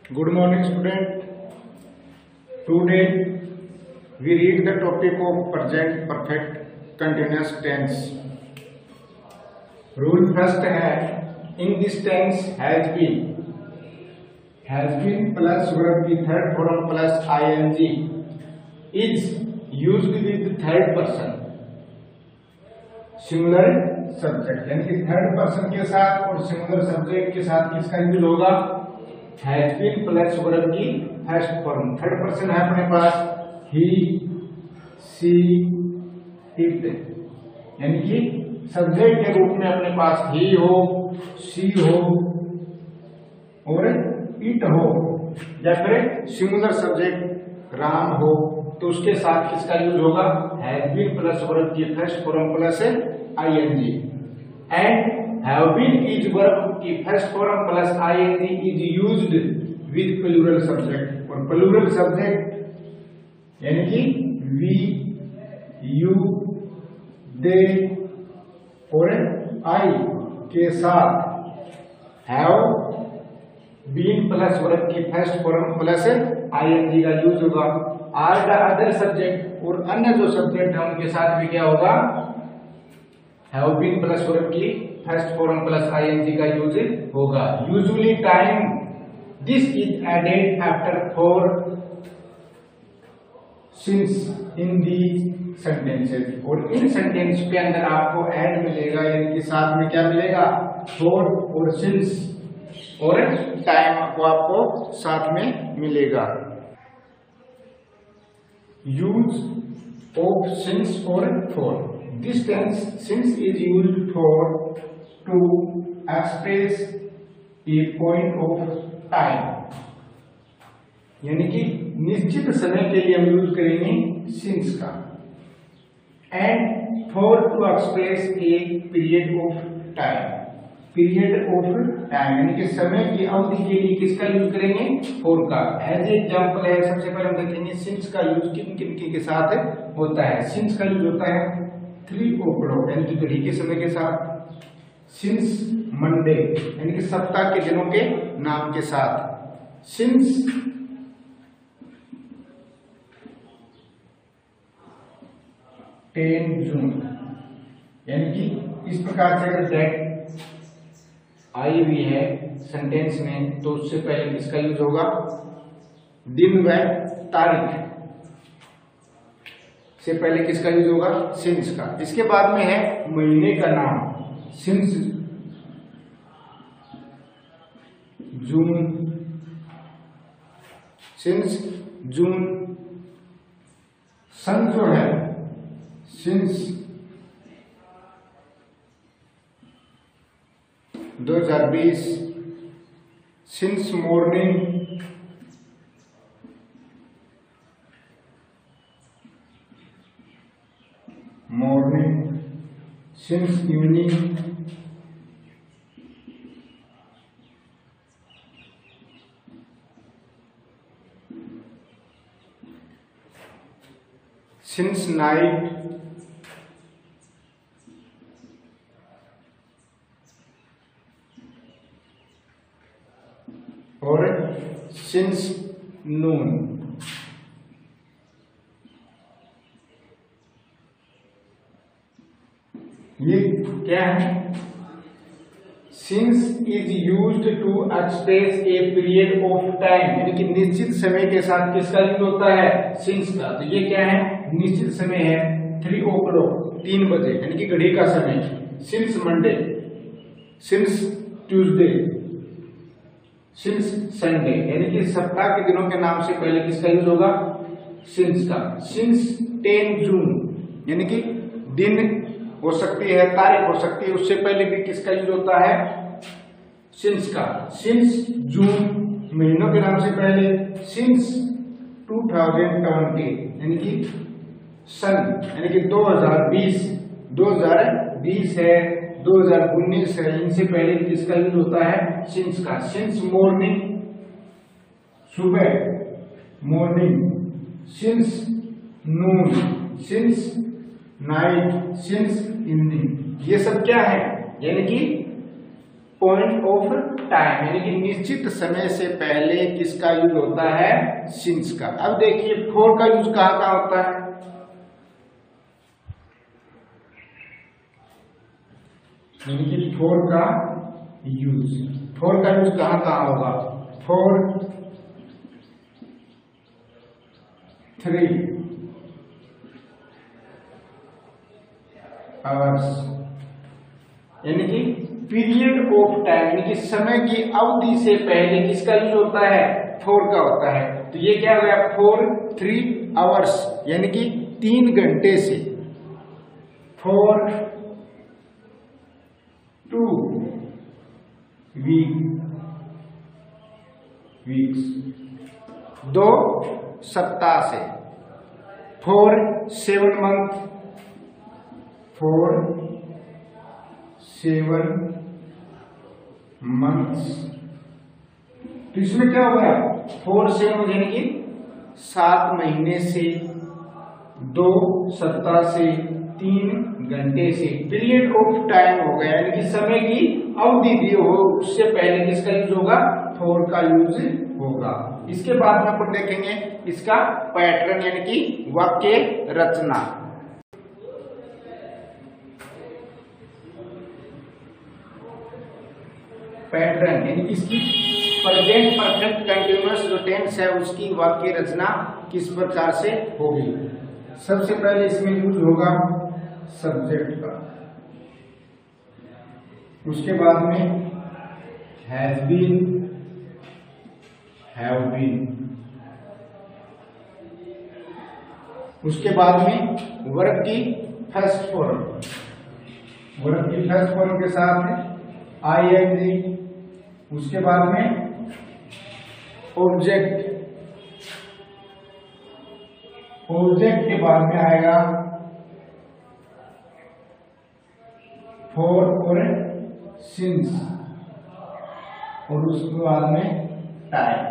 Good morning, student. Today we read the topic of present perfect continuous tense. Rule first है in this tense has been plus verb की third form plus ing is used with third person singular subject, यानी कि third person के साथ और singular subject के साथ किसका यूज होगा? हैज बीन प्लस वर्ब की फर्स्ट फॉर्म। थर्ड पर्सन है अपने पास ही, सी, इट, यानी कि सब्जेक्ट के रूप में अपने पास ही हो, सी हो और इट हो, या फिर सिंगुलर सब्जेक्ट राम हो, तो उसके साथ किसका यूज होगा? हैज बीन प्लस वर्ब की first form plus I N G. And have been is verb की first form plus I N G is used with plural subject. और प्लूरल सब्जेक्ट यानी कि वी, यू, दे और आई के साथ हैव बीन प्लस वर्ब की first form plus I N G का use होगा। आर द अदर सब्जेक्ट, और अन्य जो सब्जेक्ट है उनके साथ भी क्या होगा? हैव बीन प्लस वर्ब की फर्स्ट फॉर्म प्लस आईएनजी का यूज होगा। Usually time this is added after for since in the sentences. और इन सेंटेंस के अंदर आपको ऐड मिलेगा, यानी कि साथ में क्या मिलेगा? फॉर और सिंस और टाइम को आपको साथ में मिलेगा। यूज ऑफ सिंस और for. This tense since is used for to express a point of time, यानी कि निश्चित समय के लिए हम यूज करेंगे since का। And for to express a period of time, period of time यानी कि समय की अवधि के लिए किसका यूज करेंगे? for का। एज एग्जाम्पल है, सबसे पहले हम देखेंगे since का यूज किन किन के साथ होता है। since का यूज होता है 3 o'clock यानी कि घड़ी के समय के साथ, सिंस मंडे यानी कि सप्ताह के दिनों के नाम के साथ, सिंस 10 जून यानी कि इस प्रकार से अगर डेट आई हुई है सेंटेंस में तो उससे पहले किसका यूज होगा? दिन व तारीख से पहले किसका यूज होगा? सिंस का। इसके बाद में है महीने का नाम, सिंस जून, सिंस जून। सन जो है since 2020, since morning since evening, since night, और सिंस नून। ये क्या है? Since is used to express a period of time, यानी कि निश्चित समय के साथ किसका यूज होता है? सिंस का। तो ये क्या है? निश्चित समय है 3 o'clock 3 बजे यानी कि घड़ी का समय। Since Monday, since Tuesday, since Sunday यानी कि सप्ताह के दिनों के नाम से पहले किसका यूज होगा? सिंस का। सिंस 10 जून यानी कि दिन हो सकती है, तारीख हो सकती है, उससे पहले भी किसका यूज होता है? सिंस का। सिंस जून महीनों के नाम से पहले, सिंस 2020 यानी कि सन यानी कि 2020 है, 2019 है, इनसे पहले किसका यूज होता है? सिंस का। सिंस मॉर्निंग सुबह morning, since noon, since night, since evening. ये सब क्या है? यानी कि पॉइंट ऑफ टाइम, यानी कि निश्चित समय से पहले किसका यूज होता है, सिंस का। अब देखिए फॉर का यूज कहाँ कहाँ होता है, यानी कि फॉर का यूज कहाँ कहाँ होगा, फॉर 3 आवर्स, यानी कि पीरियड ऑफ टाइम, यानी कि समय की अवधि से पहले किसका यूज होता है, फॉर का होता है। तो ये क्या हो गया, फॉर 3 आवर्स, यानी कि 3 घंटे से, फॉर 2 वीक्स 2 सप्ताह से, फॉर 7 मंथ, फॉर 7 मंथ्स। तो इसमें क्या हो गया, 4 7 यानी कि 7 महीने से, 2 सप्ताह से, 3 घंटे से, पीरियड ऑफ टाइम हो गया, यानी कि समय की अवधि दी हो, उससे पहले किसका यूज होगा, फॉर का यूज होगा। इसके बाद में अपन देखेंगे इसका पैटर्न, यानी कि वाक्य रचना। पैटर्न यानी कि इसकी प्रेजेंट परफेक्ट कंटिन्यूअस जो टेंस है उसकी वाक्य रचना किस प्रकार से होगी। सबसे पहले इसमें यूज होगा सब्जेक्ट का, उसके बाद में हैज बीन, हैव बीन, उसके बाद में वर्ब की फर्स्ट फॉर्म, वर्ब की फर्स्ट फॉर्म के साथ आईएनजी, उसके बाद में ऑब्जेक्ट, ऑब्जेक्ट के बाद में आएगा फॉर और सिंस, और उसके बाद में time.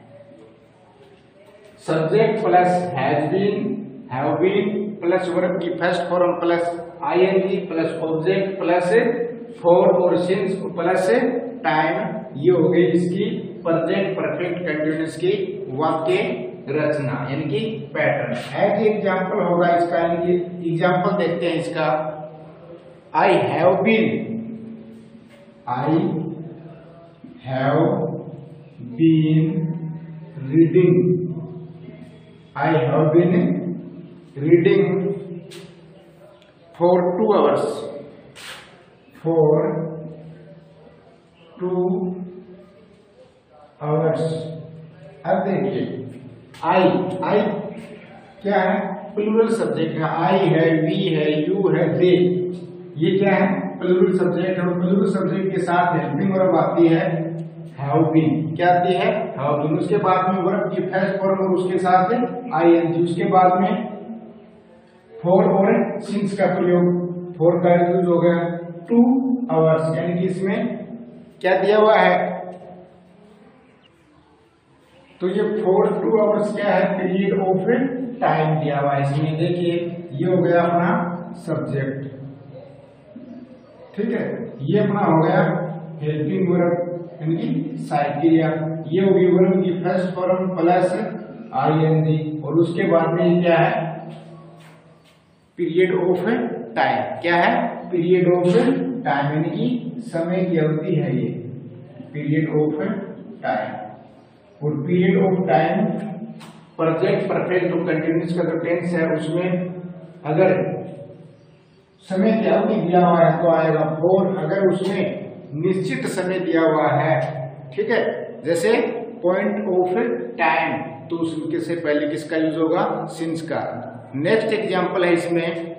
Subject plus has been, have been plus verb की first form plus I N G plus object plus for और सिंस प्लस टाइम, ये हो गई इसकी प्रेजेंट परफेक्ट कंटिन्यूअस की वाक्य रचना, यानी कि पैटर्न। एज एग्जाम्पल होगा इसका, यानी कि एग्जाम्पल देखते हैं इसका। I have been, I have been reading, I have been reading for 2 hours, for 2 hours. अब देखिए आई क्या है, प्लूरल सब्जेक्ट है, आई है, वी है, यू है, दे, ये क्या है, प्लूरल सब्जेक्ट है। और प्लूरल सब्जेक्ट के साथ हेल्पिंग वर्ब आती है हैव बीन, क्या आती है, हैव बीन। उसके बाद में वर्ब की फर्स्ट फॉर्म और उसके साथ आईएनजी, उसके बाद में फॉर और सिंस का प्रयोग, फॉर का यूज हो गया 2 आवर्स, यानी कि इसमें क्या दिया हुआ है, तो ये फॉर 2 आवर्स क्या है, पीरियड ऑफ टाइम दिया हुआ है इसमें। देखिए ये हो गया अपना सब्जेक्ट, ठीक है, ये अपना हो गया हेल्पिंग वर्ब यानी कि साइकिलिया, ये होगी वर्ब की फर्स्ट फॉर्म प्लस आईएनजी, और उसके बाद में क्या है, पीरियड ऑफ टाइम, क्या है, पीरियड ऑफ टाइम, यानी कि समय की अवधि है ये, पीरियड ऑफ टाइम। और period of time present perfect जो कंटिन्यूअस का जो टेंस है उसमें अगर समय की अवधि दिया हुआ है तो आएगा फॉर, अगर उसमें निश्चित समय दिया हुआ है, ठीक है, जैसे पॉइंट ऑफ टाइम, तो उसके से पहले किसका यूज होगा, सिंस का। नेक्स्ट एग्जांपल है इसमें,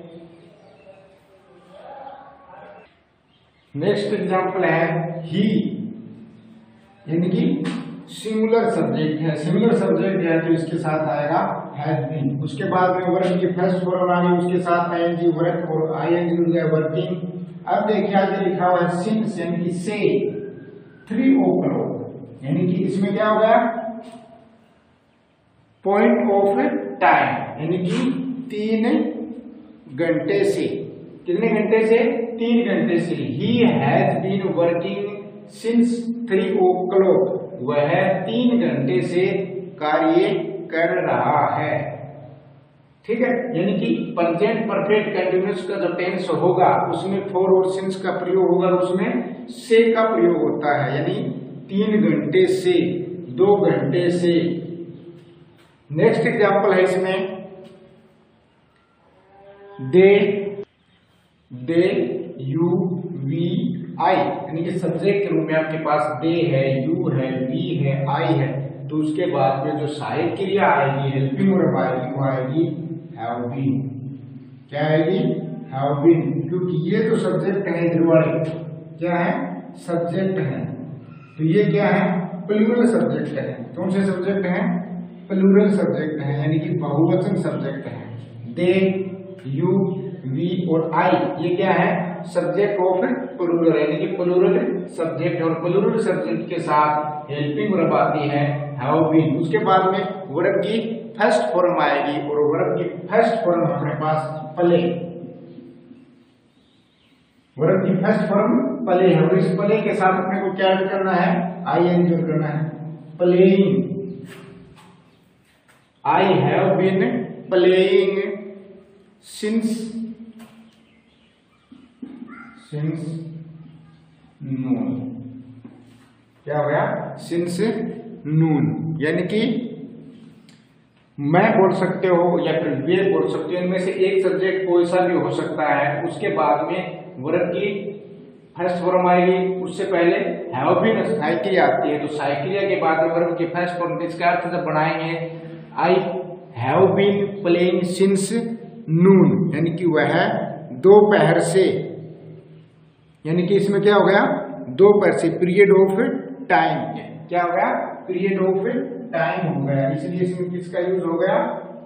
नेक्स्ट एग्जांपल है ही, यानी कि सिंगुलर सब्जेक्ट है, सिंगुलर सब्जेक्ट है तो इसके साथ आएगा हैज बीन, उसके बाद में वर्ब की फर्स्ट फॉर्म आ गई, उसके साथ आईएनजी, वर्ब और आईएनजी हो गया वर्किंग। अब देखिए आगे लिखा हुआ है सिंस, यानी कि से 3 o'clock, यानी कि इसमें क्या हो गया, पॉइंट ऑफ टाइम, यानी कि 3 घंटे से, कितने घंटे से, 3 घंटे से। He has been working since 3 o'clock, वह 3 घंटे से कार्य कर रहा है। ठीक है, यानी कि प्रेजेंट परफेक्ट कंटिन्यूअस का जो टेंस होगा उसमें फॉर और सिंस का प्रयोग होगा, उसमें से का प्रयोग होता है, यानी 3 घंटे से, 2 घंटे से। नेक्स्ट एग्जांपल है इसमें दे यू वी आई, यानी कि सब्जेक्ट के रूप में आपके पास दे है, यू है, वी है, आई है, तो उसके बाद में जो सहायक क्रिया आएगी हेल्पिंग वर्ब आएगी वो आएगी हैव बीन। क्या आएगी? हैव बीन, क्योंकि ये तो सब्जेक्ट है इधर वाले, क्या है? सब्जेक्ट है, तो ये क्या है? प्लूरल सब्जेक्ट है। कौन से सब्जेक्ट है? प्लूरल सब्जेक्ट है, यानी कि बहुवचन सब्जेक्ट है। दे, यू, वी और आई, ये क्या है? सब्जेक्ट ऑफ प्लूरल, यानी कि प्लूरल सब्जेक्ट, और प्लूरल सब्जेक्ट के साथ हेल्पिंग वर्ब आती है हैव बीन। उसके बाद में वर्ब की फर्स्ट फॉर्म आएगी, और वर्ब की फर्स्ट फॉर्म अपने पास प्ले, वर्ब की फर्स्ट फॉर्म प्ले है, और इस प्ले के साथ अपने को क्या ऐड करना है? आई एन जोड़ करना है, playing. I have been playing since noon. क्या हो गया? सिंस नून, यानी कि मैं बोल सकते हो या फिर वे बोल सकते हो, इनमें से एक सब्जेक्ट कोई सा भी हो सकता है। उसके बाद में वर्ब की फर्स्ट फॉर्म आएगी, उससे पहले हैव बीन साइक्रिया आती है, तो साइक्रिया के बाद में वर्ब की फर्स्ट फॉर्म, इसका अर्थ जब बनाएंगे I have been playing since noon, यानी कि वह दोपहर से, यानी कि इसमें क्या हो गया? दोपहर से, पीरियड ऑफ टाइम। क्या हो गया? पीरियड ऑफ टाइम हो गया, इसलिए इसमें किसका यूज हो गया?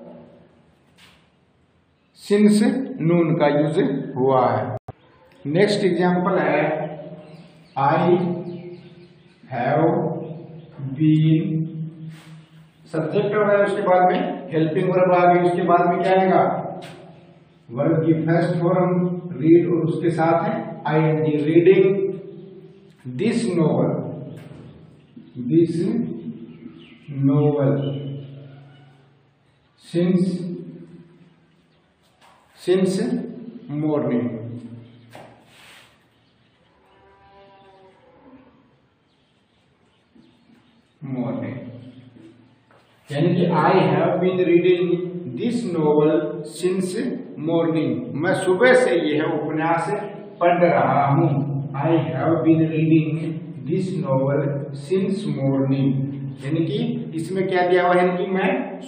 सिंस नून का यूज हुआ है। नेक्स्ट एग्जांपल है आई हैव बीन, सब्जेक्ट हो गया, उसके बाद में हेल्पिंग वर्ब आ गई, उसके बाद में क्या आएगा? वर्ब की फर्स्ट फॉर्म रीड, और उसके साथ है I N G, reading this novel, this novel since morning. यानी कि I have been reading this novel since morning, मैं सुबह से यह उपन्यास पढ़ रहा हूँ। I have been reading this novel since morning, यानी कि इसमें क्या दिया हुआ है? कि मैं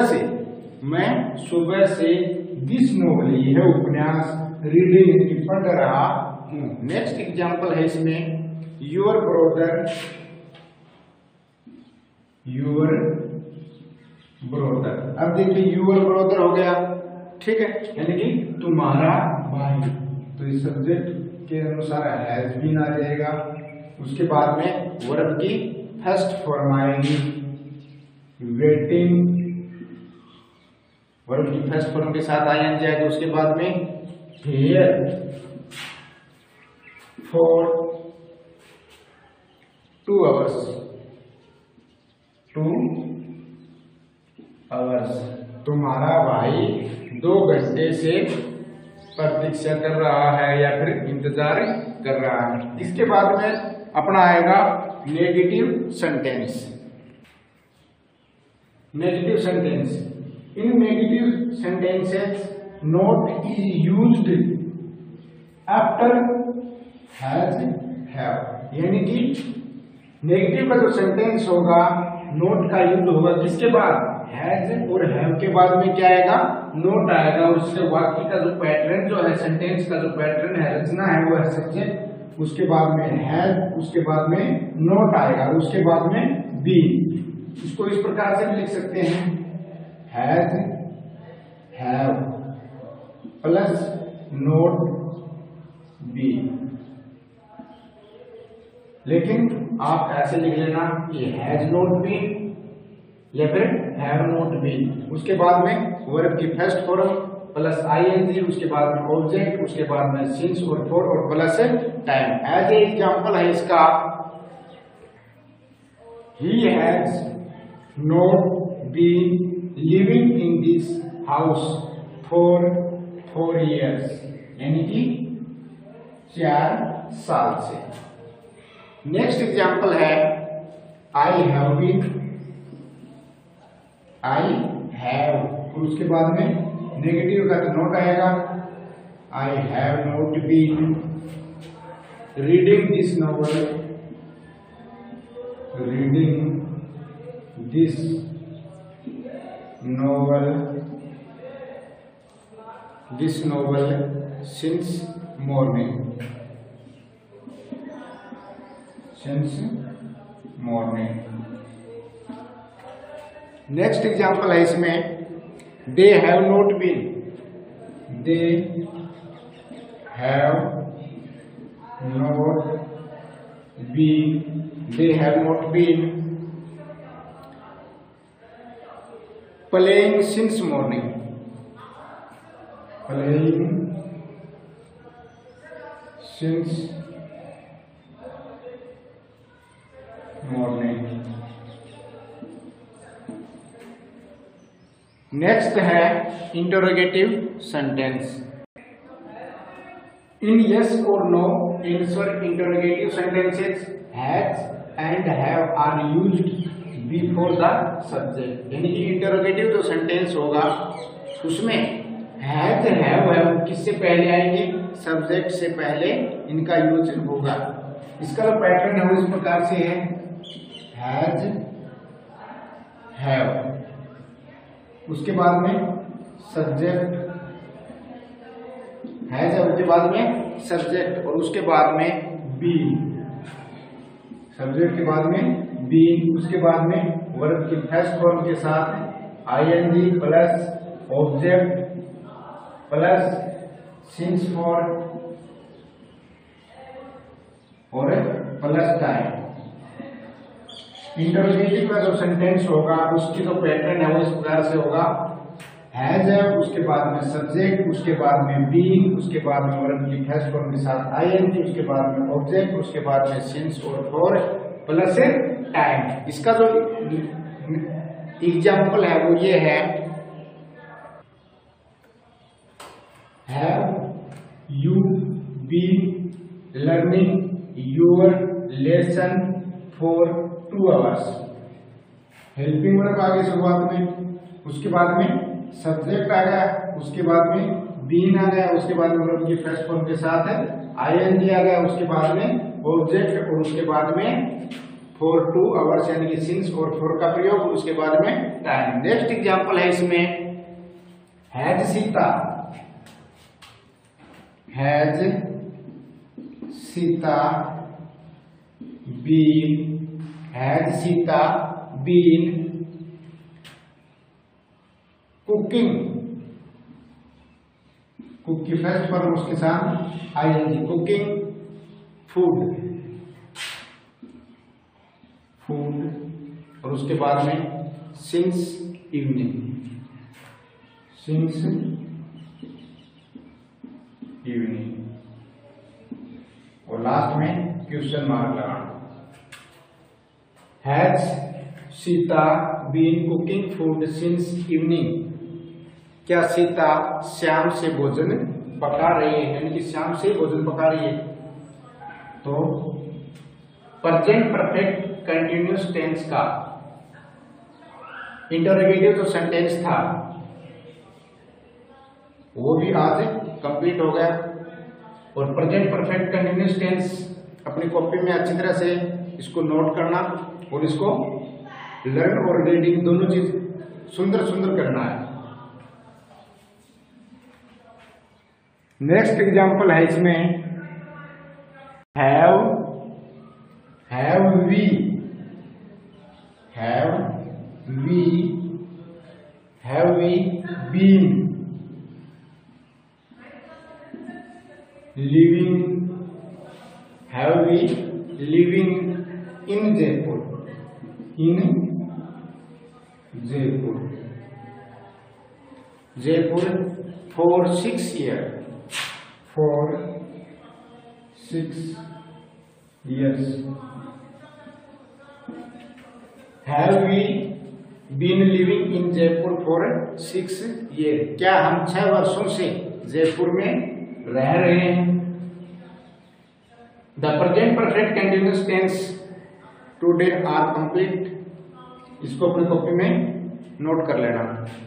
सुबह से दिस नोवेल, यह उपन्यास, रीडिंग पढ़ रहा हूँ। नेक्स्ट एग्जांपल है इसमें योर ब्रदर अब देखिए यूर ब्रदर हो गया, ठीक है, यानी कि तुम्हारा भाई, तो इस सब्जेक्ट के अनुसार हैज बीन आ जाएगा। उसके बाद में वर्ब की फर्स्ट फॉर्म आएगी वेटिंग, वर्ब की फर्स्ट फॉर्म के साथ आयन जाएगा। उसके बाद में हियर फॉर 2 hours, तुम्हारा भाई 2 घंटे से प्रतीक्षा कर रहा है या फिर इंतजार कर रहा है। इसके बाद में अपना आएगा negative sentence. Negative sentence, in negative sentences not is used after has have, यानी कि नेगेटिव का जो सेंटेंस होगा नोट का यूज होगा किसके बाद? हैज और हैव के बाद में क्या आएगा? नोट आएगा। उससे वाक्य का जो पैटर्न जो है, सेंटेंस का जो पैटर्न है, रचना है, वो है सब्जेक्ट, उसके बाद में हैज, उसके बाद में नोट आएगा, उसके बाद में बी। इसको इस प्रकार से भी लिख सकते हैं has have plus not be, लेकिन आप ऐसे लिख लेना कि हैज नोट बीन या फिर हैव नोट बीन। उसके बाद में वर्ब की फर्स्ट फॉर्म प्लस आईएनजी, उसके बाद में ऑब्जेक्ट, उसके बाद में सिंस और फॉर और plus time. As a example है इसका he has not been living in this house for 4 years, यानी कि 4 साल से। नेक्स्ट एग्जाम्पल है I have been, I have, और उसके बाद में नेगेटिव का नोट आएगा, I have not been reading this novel, reading this novel since morning, next example है इसमें they have not been, they have not been playing since morning, next है interrogative sentence. In yes और no answer interrogative sentences has and have are used before the subject, यानी कि interrogative जो sentence होगा उसमें has have किससे पहले आएंगे, सब्जेक्ट से पहले इनका यूज होगा। इसका जो पैटर्न है वो इस प्रकार से है, हैज हैव, उसके बाद में सब्जेक्ट, हैज है उसके बाद में सब्जेक्ट, और उसके बाद में बीइंग, सब्जेक्ट के बाद में बीइंग, उसके बाद में वर्ब की फर्स्ट फॉर्म के साथ I N G plus object plus since for और प्लस टाइम। इंटरोगेटिव का जो सेंटेंस होगा उसकी जो पैटर्न है वो इस प्रकार से होगा, हैज है, उसके बाद में सब्जेक्ट, उसके बाद में बीइंग, उसके बाद में वर्ब की फर्स्ट फॉर्म के साथ आईएनजी, उसके बाद में ऑब्जेक्ट, उसके बाद में सिंस और फॉर प्लस टाइम। इसका जो एग्जाम्पल है वो ये है, have you been learning your lesson for 2 hours, helping verb आ गई शुरुआत में, उसके बाद में सब्जेक्ट आ गया, उसके बाद में बीन आ गया, उसके बाद में वर्ब की फर्स्ट फॉर्म के साथ है आईएनजी आ गया, उसके बाद में ऑब्जेक्ट, और उसके बाद में फॉर 2 hours यानी कि सिंस और फॉर का प्रयोग, उसके बाद में टाइम। नेक्स्ट एग्जांपल है इसमें has Sita, has Sita been, has Sita been cooking, cook की फर्स्ट फॉर्म उसके साथ आईएनजी, कुकिंग फूड, और उसके बाद में सिंस इवनिंग, और लास्ट में क्वेश्चन मार्क लगाना। Has Sita been cooking food since evening, क्या सीता शाम से भोजन पका रही है, यानी कि शाम से भोजन पका रही है। तो प्रेजेंट परफेक्ट कंटिन्यूअस टेंस का इंटरोगेटिव जो सेंटेंस था वो भी आज कंप्लीट हो गया, और प्रेजेंट परफेक्ट कंटिन्यूअस टेंस अपनी कॉपी में अच्छी तरह से इसको नोट करना और इसको लर्न और रीडिंग दोनों चीज सुंदर सुंदर करना है। नेक्स्ट एग्जांपल है इसमें have we been living in Jaipur for 6 years, have we been living in Jaipur for 6 years, क्या हम 6 वर्षों से जयपुर में रह रहे हैं। The present perfect continuous tense today are complete, इसको अपनी कॉपी में नोट कर लेना।